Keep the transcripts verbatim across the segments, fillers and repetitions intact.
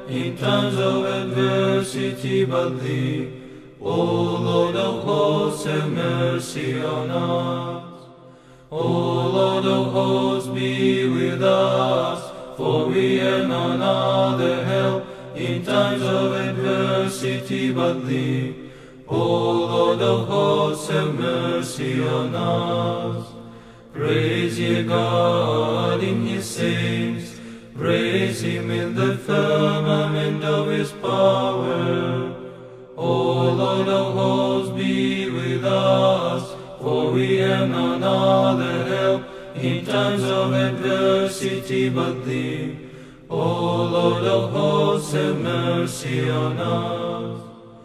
in times of adversity but Thee. O Lord of hosts, have mercy on us. O Lord of hosts, be with us, for we have none other help in times of adversity but Thee. O Lord of hosts, have mercy on us. Praise ye God in His saints, praise Him in the firmament of His power. O Lord of hosts, be with us, for we have none other help in times of adversity but Thee. O Lord of hosts, have mercy on us.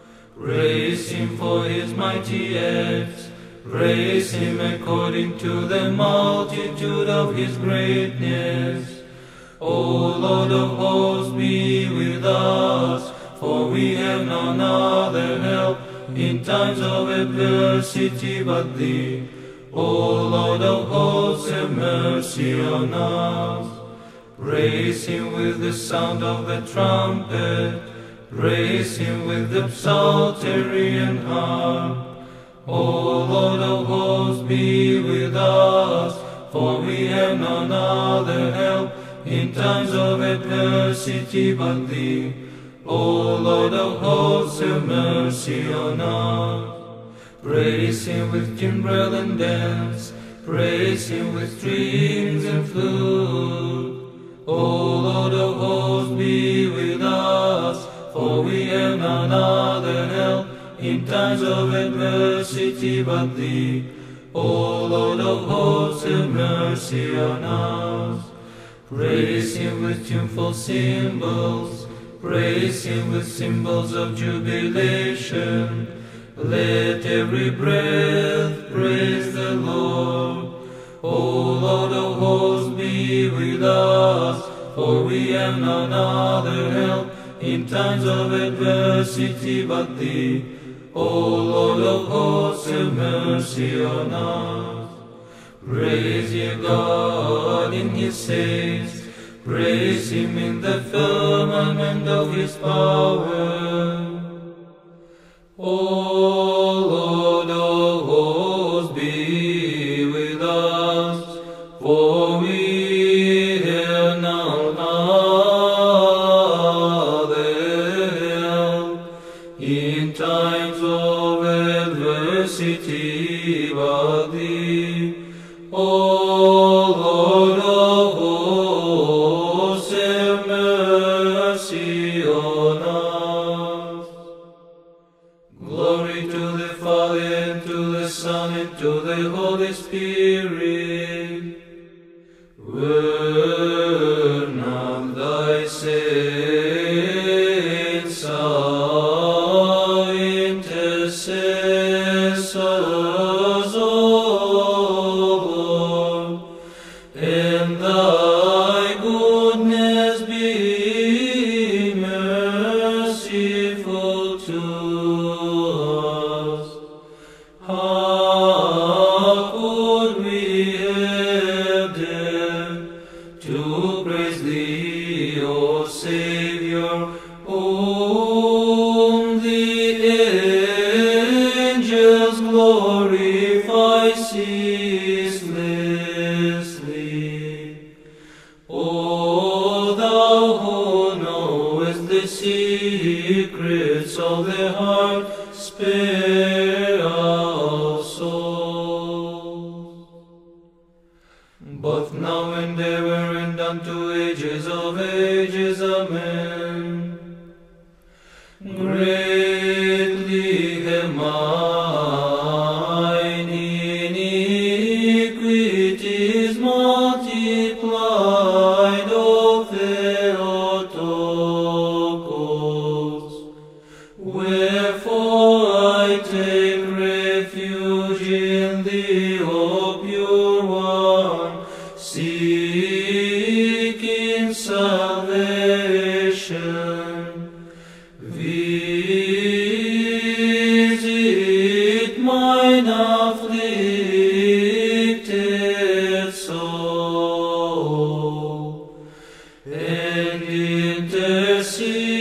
Praise Him for His mighty acts, praise Him according to the multitude of His greatness. O Lord of hosts, be with us, for we have none other help in times of adversity but Thee. O Lord of hosts, have mercy on us. Praise Him with the sound of the trumpet, praise Him with the psaltery and harp. O Lord of hosts, be with us, for we have none other help in times of adversity but Thee. O Lord of hosts, have mercy on us. Praise Him with timbrel and dance, praise Him with strings and flute. O Lord of hosts, be with us, for we have none other help in times of adversity but Thee. O Lord of hosts, have mercy on us. Praise Him with tuneful cymbals, praise Him with cymbals of jubilation. Let every breath praise the Lord. O Lord of hosts, be with us, for we have none other help in times of adversity but Thee. O Lord of hosts, have mercy on us. Praise ye God in His saints, praise Him in the firmament of His power. O Lord of hosts, be with us, for we have none other help in times of adversity but Thee. O Lord of hosts, have mercy on us. Glory to the Father, and to the Son, and to the Holy Spirit. Were not Thy saints our intercessors, O Lord, and Thy goodness be merciful to us. How could we have dared to praise Thee, O Savior, whom the angels glorify ceaselessly? O Thou who knowest the secrets of the heart, spare our souls. Both now and ever and unto ages of ages, Amen. Greatly have mine iniquities multiplied, O Theotokos. Wherefore I take refuge in Thee, O pure one, seeking salvation. Visit mine afflicted soul, and intercede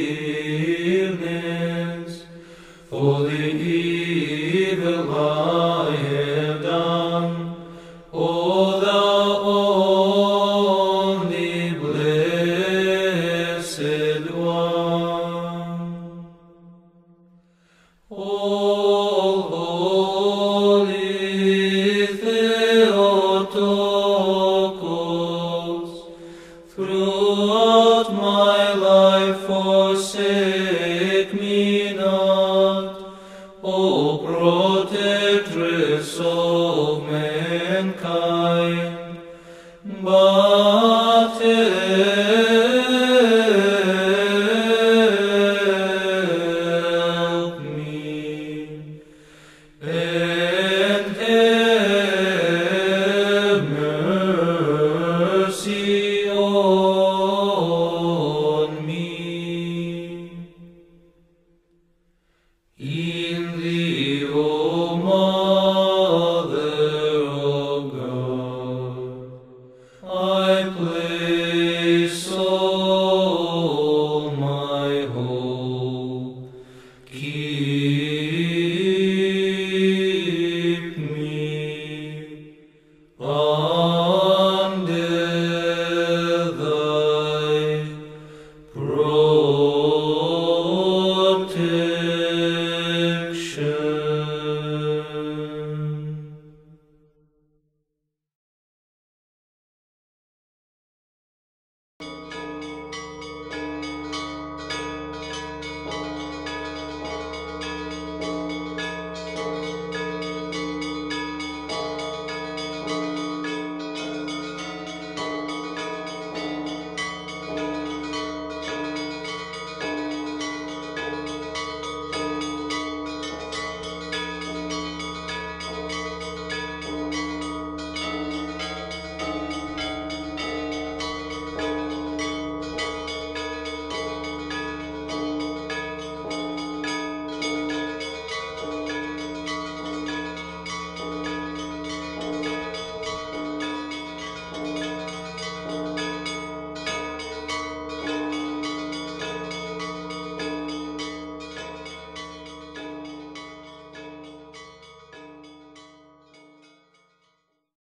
forgiveness for the evil I have done, O thou only blessed one. All holy Theotokos, throughout my life forsake me not, O protectress of mankind, but help me, and have mercy on me. In thee, O Mother of God, I place all my hope. Keep